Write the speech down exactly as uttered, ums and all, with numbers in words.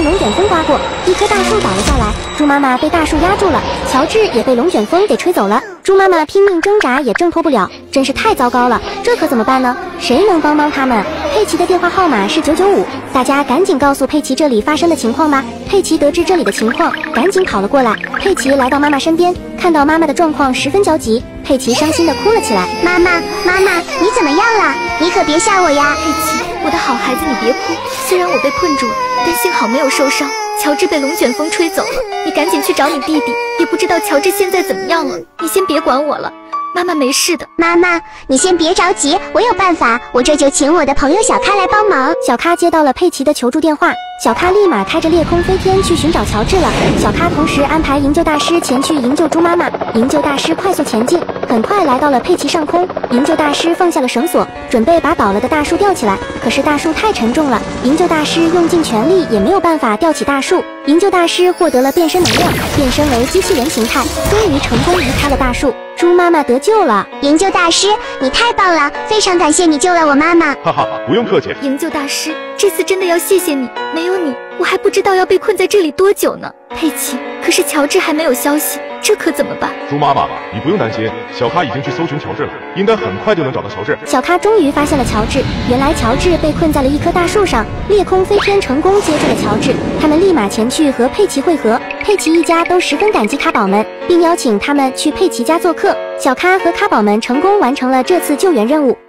龙卷风刮过，一棵大树倒了下来，猪妈妈被大树压住了，乔治也被龙卷风给吹走了。猪妈妈拼命挣扎也挣脱不了，真是太糟糕了，这可怎么办呢？谁能帮帮他们？佩奇的电话号码是九九五，大家赶紧告诉佩奇这里发生的情况吧。佩奇得知这里的情况，赶紧跑了过来。佩奇来到妈妈身边，看到妈妈的状况十分焦急，佩奇伤心地哭了起来。 妈妈，妈妈，你怎么样了？你可别吓我呀！ 佩奇，我的好孩子，你别哭。虽然我被困住了，但幸好没有受伤。乔治被龙卷风吹走了，你赶紧去找你弟弟，也不知道乔治现在怎么样了。你先别管我了，妈妈没事的。 妈妈，你先别着急，我有办法，我这就请我的朋友小咖来帮忙。 小咖接到了佩奇的求助电话，小咖立马开着裂空飞天去寻找乔治了。小咖同时安排营救大师前去营救猪妈妈，营救大师快速前进，很快来到了佩奇上空。营救大师放下了绳索，准备把倒了的大树吊起来，可是大树太沉重了，营救大师用尽全力也没有办法吊起大树。营救大师获得了变身能量，变身为机器人形态，终于成功移开了大树。猪妈妈得救了。 营救大师，你太棒了，非常感谢你救了我妈妈。 哈哈，不用客气。 营救大师，这次真的要谢谢你，没有你，我还不知道要被困在这里多久呢。佩奇，可是乔治还没有消息，这可怎么办？ 猪妈妈，你不用担心，小咖已经去搜寻乔治了，应该很快就能找到乔治。 小咖终于发现了乔治，原来乔治被困在了一棵大树上，裂空飞天成功接住了乔治，他们立马前去和佩奇会合。佩奇一家都十分感激咖宝们，并邀请他们去佩奇家做客。小咖和咖宝们成功完成了这次救援任务。